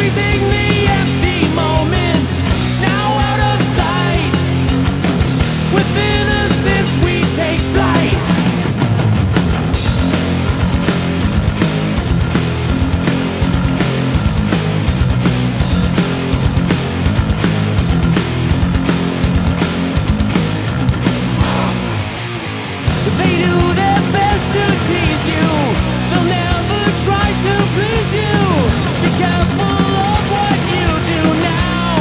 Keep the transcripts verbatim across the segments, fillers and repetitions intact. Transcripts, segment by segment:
Squeezing the empty moment, now out of sight. With innocence we take flight. They do their best to tease you, they'll never try to please you. Be careful of what you do now.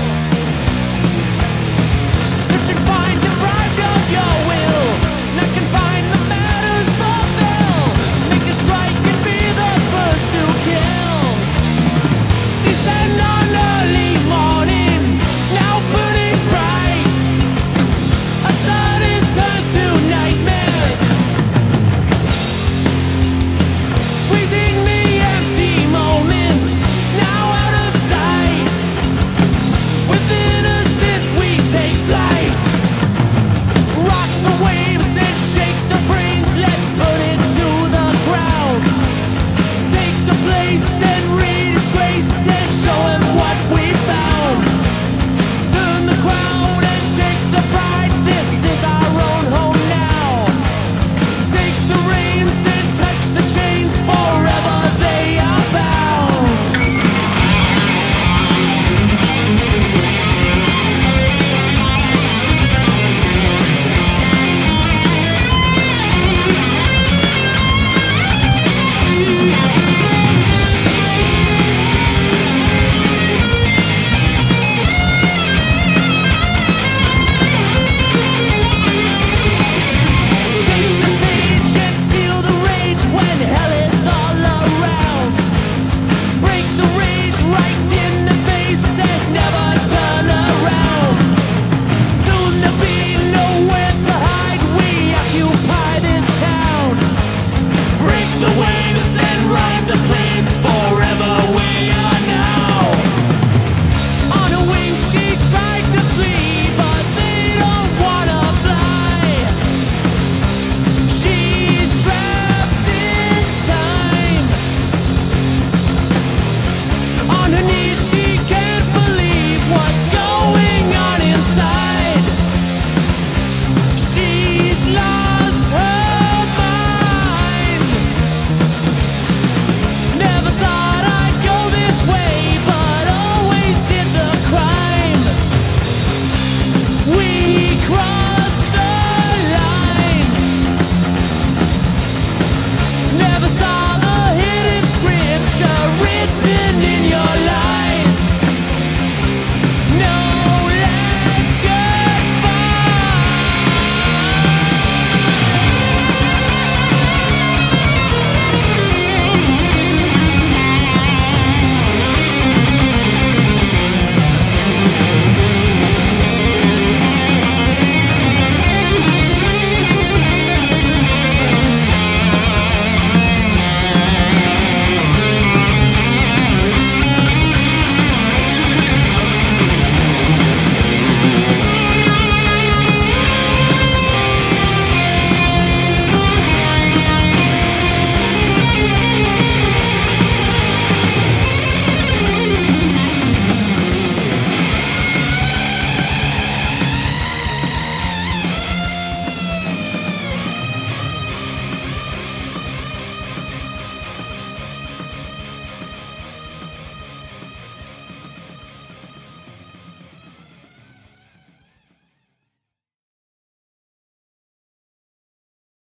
Search and find deprived of your will, not confined the matters fulfill. Make a strike and be the first to kill. Descend on early morning, now burning bright. A sudden turn to nightmare. Squeezing the empty moment, now out of sight. With innocence we take flight. Rock the waves and shake the brains, let's put it to the ground. Take the place.